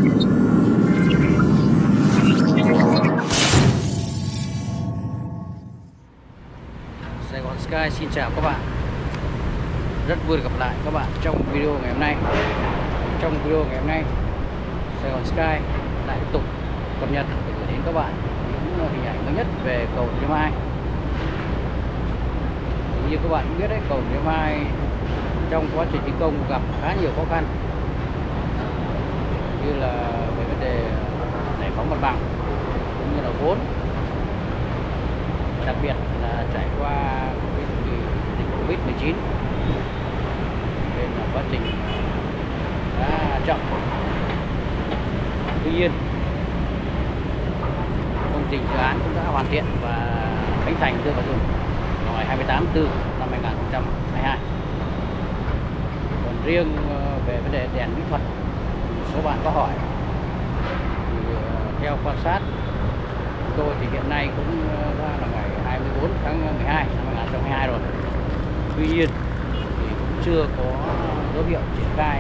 Sài Gòn Sky xin chào các bạn. Rất vui gặp lại các bạn trong video ngày hôm nay. Trong video ngày hôm nay, Sài Gòn Sky lại tiếp tục cập nhật để gửi đến các bạn những hình ảnh mới nhất về cầu Thủ Thiêm 2. Như các bạn cũng biết đấy, cầu Thủ Thiêm 2 trong quá trình thi công gặp khá nhiều khó khăn, như là về vấn đề giải phóng mặt bằng cũng như là vốn, đặc biệt là trải qua cái kỳ dịch Covid-19 nên là quá trình đã chậm. Tuy nhiên công trình dự án cũng đã hoàn thiện và khánh thành đưa vào dùng vào ngày 28 tháng 4 năm 2022. Còn riêng về vấn đề đèn mỹ thuật, một số bạn có hỏi thì theo quan sát tôi thì hiện nay cũng ra là ngày 24 tháng 12 năm 2022 rồi. Tuy nhiên thì cũng chưa có dấu hiệu triển khai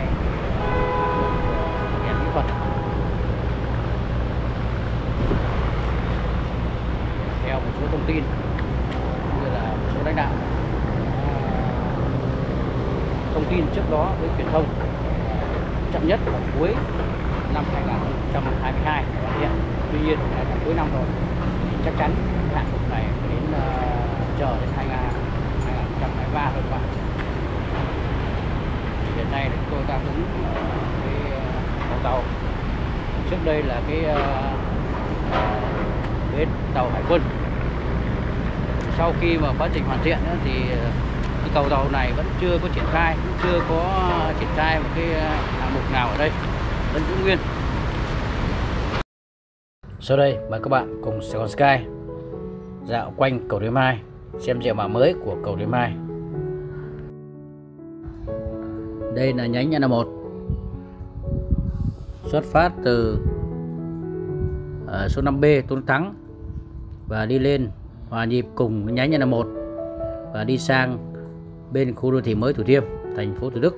đèn mỹ thuật. Theo một số thông tin như là một số lãnh đạo thông tin trước đó với truyền thông, chậm nhất là cuối năm 2022 hoàn thiện. Tuy nhiên là cuối năm rồi thì chắc chắn hạng mục này đến chờ đến 2023 thôi các bạn. Hiện nay chúng tôi đang đứng cái cầu tàu. Trước đây là cái bến tàu hải quân. Sau khi mà quá trình hoàn thiện thì cái cầu tàu này vẫn chưa có triển khai, cũng chưa có triển khai một cái hạng mục nào ở đây, vẫn giữ nguyên. Sau đây mời các bạn cùng Sài Gòn Sky dạo quanh cầu Thiêm 2, xem diện mạo mới của cầu Thiêm 2. Đây là nhánh N1, xuất phát từ số 5B Tôn Thắng và đi lên hòa nhịp cùng nhánh N1 và đi sang bên khu đô thị mới Thủ Thiêm, thành phố Thủ Đức.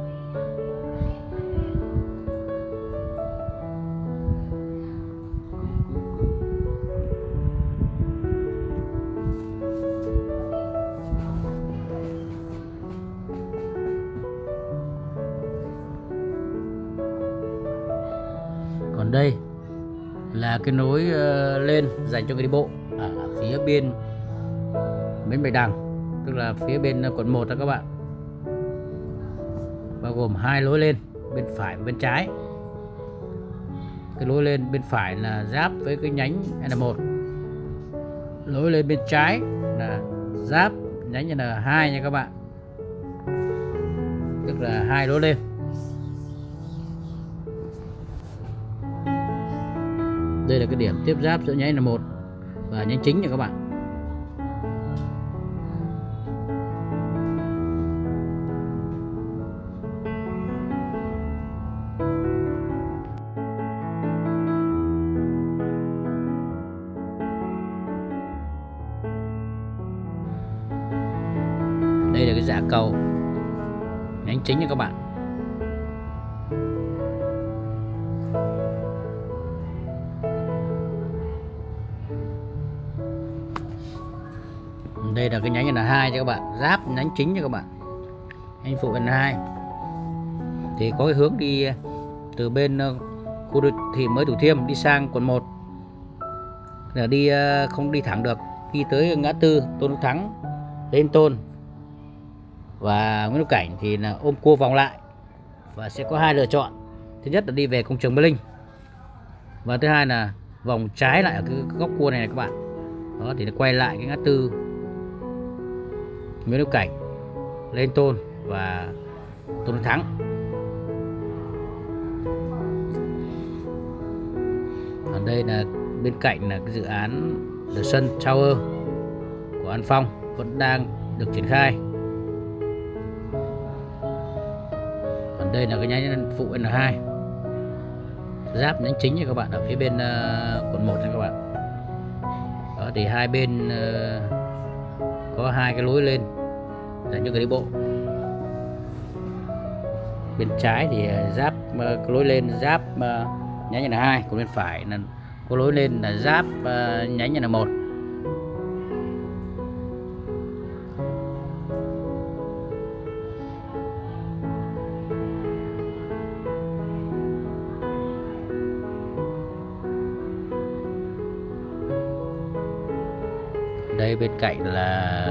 Còn đây là cái nối lên dành cho người đi bộ ở phía bên bến Bạch Đằng, tức là phía bên quận 1 đó các bạn, bao gồm hai lối lên, bên phải và bên trái. Cái lối lên bên phải là giáp với cái nhánh N1, lối lên bên trái là giáp nhánh N2 nha các bạn, tức là hai lối lên. Đây là cái điểm tiếp giáp giữa nhánh N1 và nhánh chính nha các bạn. Đây là cái dạ cầu nhánh chính nha các bạn. Đây là cái nhánh N2 cho các bạn, giáp nhánh chính cho các bạn. Nhánh phụ N2 thì có cái hướng đi từ bên khu đô thị mới Thủ Thiêm đi sang quận 1. Là đi không đi thẳng được, đi tới ngã tư Tôn Đức Thắng, Lê Tôn và Nguyễn Đức Cảnh thì là ôm cua vòng lại, và sẽ có hai lựa chọn. Thứ nhất là đi về công trường Mê Linh, và thứ hai là vòng trái lại ở cái góc cua này, các bạn. Đó thì quay lại cái ngã tư Nguyễn Đức Cảnh, Lê Tôn và Tôn Đức Thắng. Ở đây là bên cạnh là cái dự án The Sun Tower của An Phong vẫn đang được triển khai. Còn đây là cái nhánh phụ N2 giáp nhánh chính nha các bạn, ở phía bên quận 1 nha các bạn. Đó thì hai bên có hai cái lối lên dành cho người đi bộ. Bên trái thì giáp cái lối lên giáp nhánh N2, còn bên phải là có lối lên là giáp nhánh N1. Đây bên cạnh là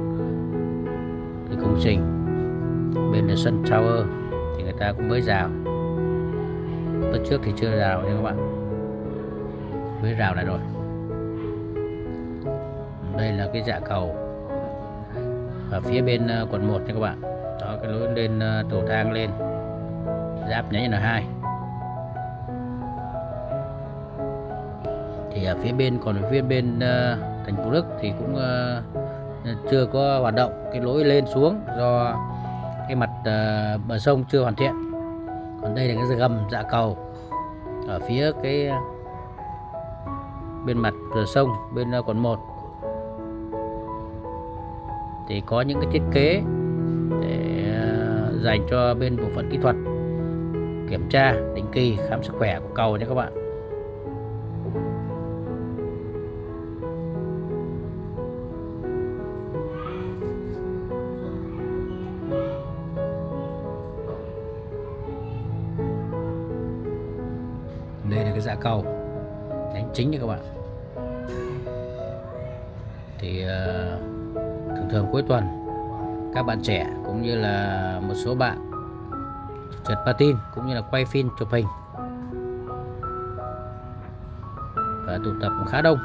cái công trình bên là Sun Tower thì người ta cũng mới rào. Lúc trước thì chưa rào nha các bạn, mới rào lại rồi. Đây là cái dạ cầu ở phía bên quận 1 nha các bạn. Đó, cái lối lên cầu thang lên giáp nhánh N2. Thì ở phía bên, còn ở phía bên thành phố Đức thì cũng chưa có hoạt động cái lối lên xuống do cái mặt bờ sông chưa hoàn thiện. Còn đây là cái gầm dạ cầu ở phía cái bên mặt bờ sông bên quận 1 thì có những cái thiết kế để dành cho bên bộ phận kỹ thuật kiểm tra định kỳ khám sức khỏe của cầu nhé các bạn. Đây là cái dạ cầu nhánh chính nha các bạn. Thì thường thường cuối tuần các bạn trẻ cũng như là một số bạn trượt patin cũng như là quay phim chụp hình và tụ tập cũng khá đông.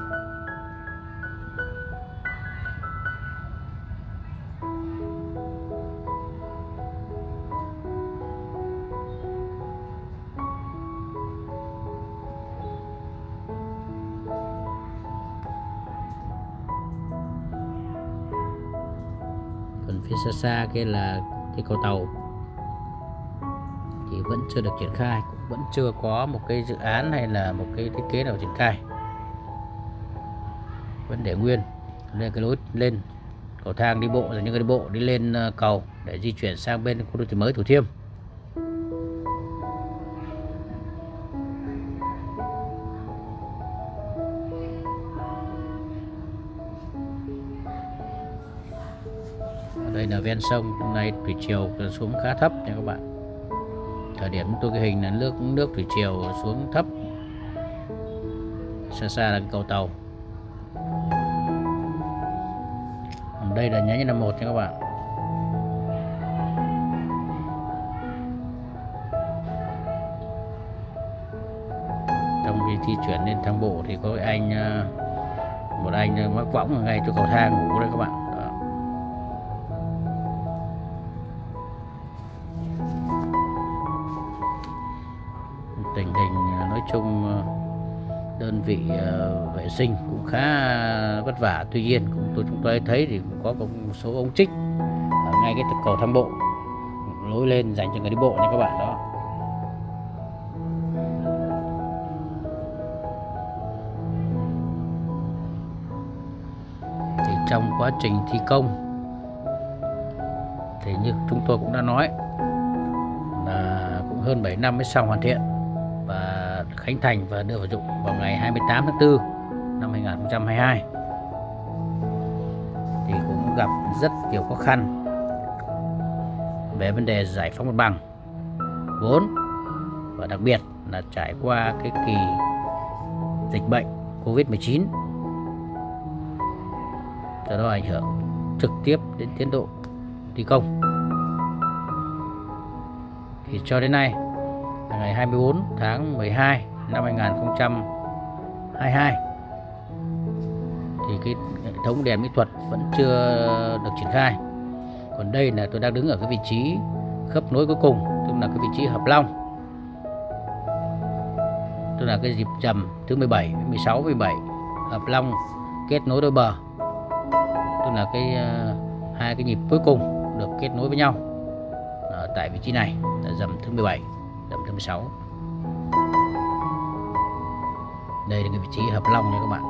Còn phía xa xa kia là cái cầu tàu thì vẫn chưa được triển khai, cũng vẫn chưa có một cái dự án hay là một cái thiết kế nào triển khai, vẫn để nguyên. Đây cái lối lên cầu thang đi bộ, rồi những người đi bộ đi lên cầu để di chuyển sang bên khu đô thị mới Thủ Thiêm. Đây là ven sông, hôm nay thủy triều xuống khá thấp nha các bạn. Thời điểm tôi ghi hình là nước thủy triều xuống thấp. Xa xa là cầu tàu. Đây là nhánh N1 nha các bạn. Trong khi di chuyển lên thang bộ thì có một anh mắc võng ở ngay chỗ cầu thang ngủ đây các bạn. Tình hình nói chung đơn vị vệ sinh cũng khá vất vả, tuy nhiên chúng tôi thấy thì cũng có một số ống trích ở ngay cái cầu thang bộ lối lên dành cho người đi bộ nha các bạn. Đó, thì trong quá trình thi công thì như chúng tôi cũng đã nói là cũng hơn 7 năm mới xong hoàn thiện và khánh thành và đưa vào dụng vào ngày 28 tháng 4 năm 2022. Thì cũng gặp rất nhiều khó khăn về vấn đề giải phóng mặt bằng, vốn, và đặc biệt là trải qua cái kỳ dịch bệnh Covid-19, do đó ảnh hưởng trực tiếp đến tiến độ thi công. Thì cho đến nay là ngày 24 tháng 12 năm 2022 thì cái hệ thống đèn mỹ thuật vẫn chưa được triển khai. Còn đây là tôi đang đứng ở cái vị trí khớp nối cuối cùng, tức là cái vị trí hợp long, tức là cái nhịp trầm thứ 17, 16, 17 hợp long kết nối đôi bờ, tức là hai cái nhịp cuối cùng được kết nối với nhau ở tại vị trí này là dầm thứ 17, dầm thứ 16. Đây là cái vị trí hợp long nha các bạn.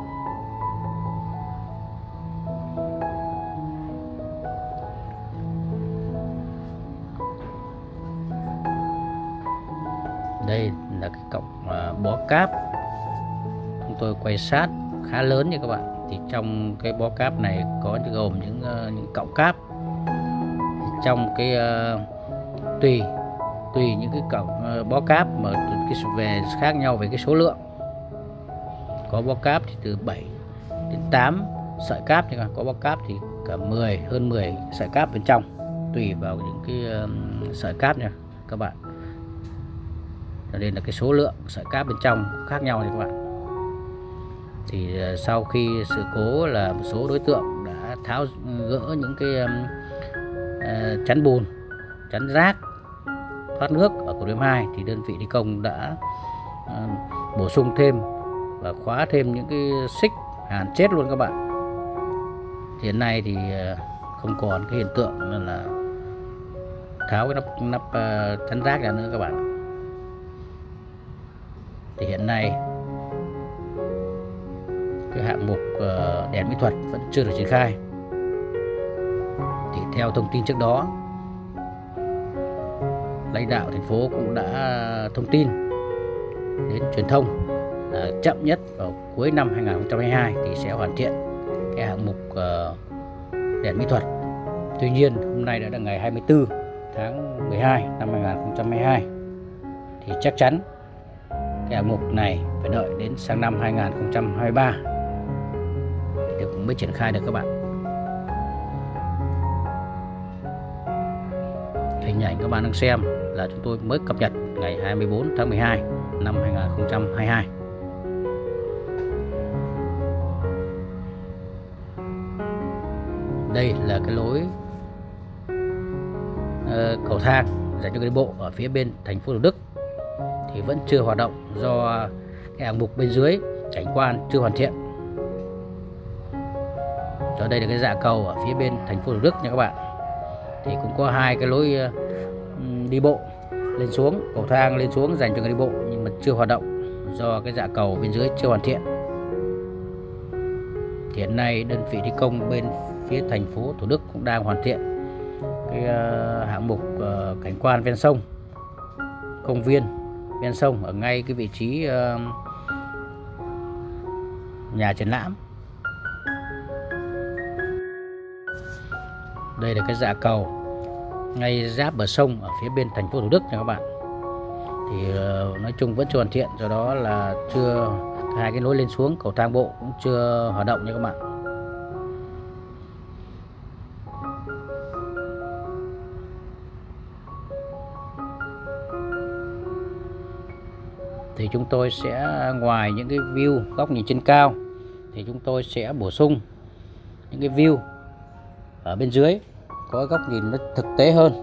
Đây là cái cọc bó cáp chúng tôi quay sát khá lớn nha các bạn. Thì trong cái bó cáp này có gồm những cọng cáp. Trong cái tùy những cái cọng bó cáp mà về khác nhau về cái số lượng. Có bó cáp thì từ 7 đến 8 sợi cáp, nhưng có bó cáp thì cả hơn 10 sợi cáp bên trong, tùy vào những cái sợi cáp nha các bạn. Cho nên là cái số lượng sợi cáp bên trong khác nhau nha các bạn. Thì sau khi sự cố là một số đối tượng đã tháo gỡ những cái chắn bùn, chắn rác, thoát nước ở cầu Đêm 2 thì đơn vị thi công đã bổ sung thêm và khóa thêm những cái xích hàn chết luôn các bạn. Hiện nay thì không còn cái hiện tượng là tháo cái nắp chắn rác ra nữa các bạn. Thì hiện nay cái hạng mục đèn mỹ thuật vẫn chưa được triển khai. Thì theo thông tin trước đó, lãnh đạo thành phố cũng đã thông tin đến truyền thông là chậm nhất vào cuối năm 2022 thì sẽ hoàn thiện cái hạng mục đèn mỹ thuật. Tuy nhiên hôm nay đã là ngày 24 tháng 12 năm 2022 thì chắc chắn cái hạng mục này phải đợi đến sang năm 2023 thì cũng mới triển khai được các bạn. Hình ảnh các bạn đang xem là chúng tôi mới cập nhật ngày 24 tháng 12 năm 2022. Đây là cái lối cầu thang dành cho người đi bộ ở phía bên thành phố Thủ Đức thì vẫn chưa hoạt động do cái hạng mục bên dưới cảnh quan chưa hoàn thiện. Cho đây là cái dạ cầu ở phía bên thành phố Thủ Đức nha các bạn. Thì cũng có hai cái lối đi bộ lên xuống, cầu thang lên xuống dành cho người đi bộ nhưng mà chưa hoạt động do cái dạ cầu bên dưới chưa hoàn thiện. Hiện nay đơn vị thi công bên phía thành phố Thủ Đức cũng đang hoàn thiện cái hạng mục cảnh quan ven sông, công viên ven sông ở ngay cái vị trí nhà triển lãm. Đây là cái dạ cầu ngay giáp bờ sông ở phía bên thành phố Thủ Đức nha các bạn. Thì nói chung vẫn chưa hoàn thiện, do đó là hai cái lối lên xuống cầu thang bộ cũng chưa hoạt động nha các bạn. Thì chúng tôi sẽ ngoài những cái view góc nhìn trên cao thì chúng tôi sẽ bổ sung những cái view ở bên dưới có góc nhìn nó thực tế hơn.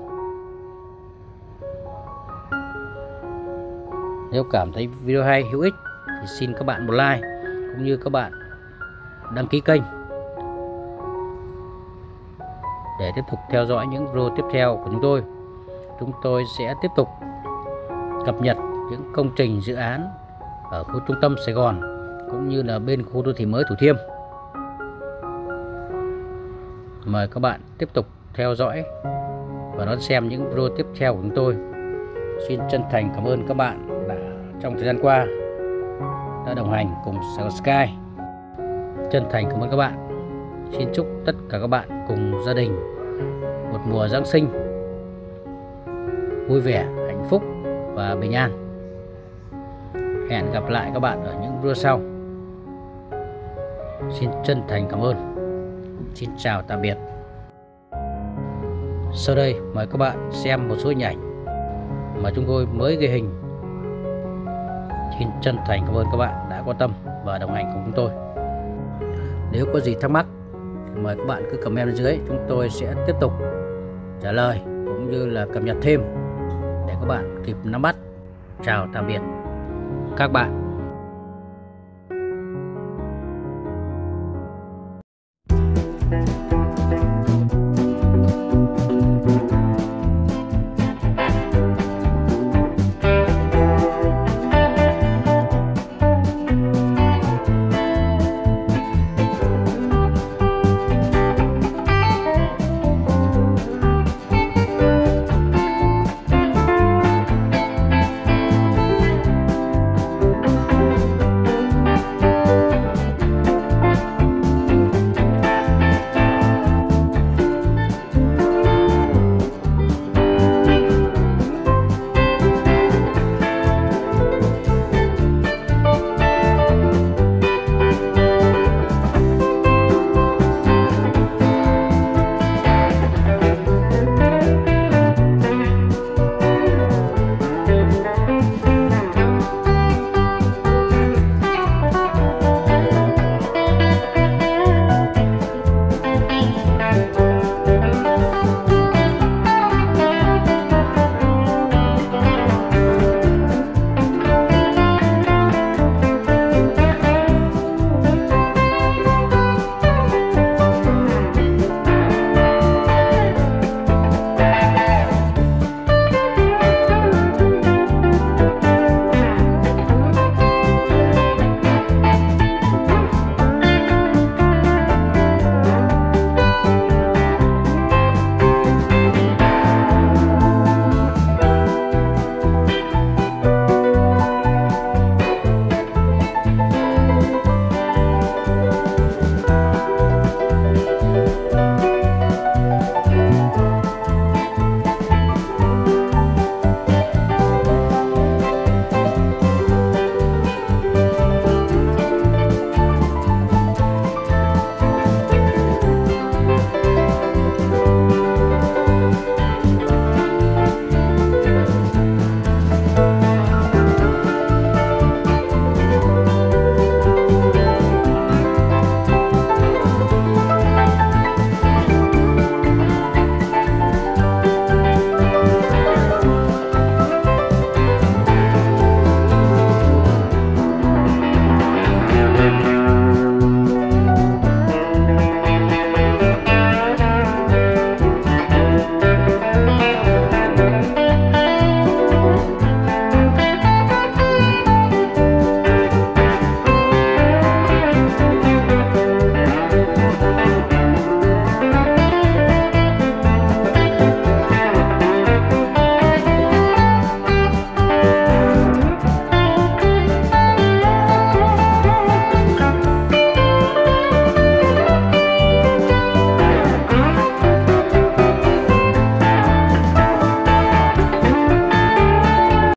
Nếu cảm thấy video hay, hữu ích thì xin các bạn một like cũng như các bạn đăng ký kênh để tiếp tục theo dõi những video tiếp theo của chúng tôi. Chúng tôi sẽ tiếp tục cập nhật những công trình dự án ở khu trung tâm Sài Gòn cũng như là bên khu đô thị mới Thủ Thiêm. Mời các bạn tiếp tục theo dõi và đón xem những video tiếp theo của chúng tôi. Xin chân thành cảm ơn các bạn đã trong thời gian qua đã đồng hành cùng Sài Gòn Sky. Chân thành cảm ơn các bạn. Xin chúc tất cả các bạn cùng gia đình một mùa Giáng sinh vui vẻ, hạnh phúc và bình an. Hẹn gặp lại các bạn ở những video sau. Xin chân thành cảm ơn. Xin chào tạm biệt. Sau đây mời các bạn xem một số hình ảnh mà chúng tôi mới ghi hình. Xin chân thành cảm ơn các bạn đã quan tâm và đồng hành cùng chúng tôi. Nếu có gì thắc mắc thì mời các bạn cứ comment bên dưới, chúng tôi sẽ tiếp tục trả lời cũng như là cập nhật thêm để các bạn kịp nắm bắt. Chào tạm biệt các bạn.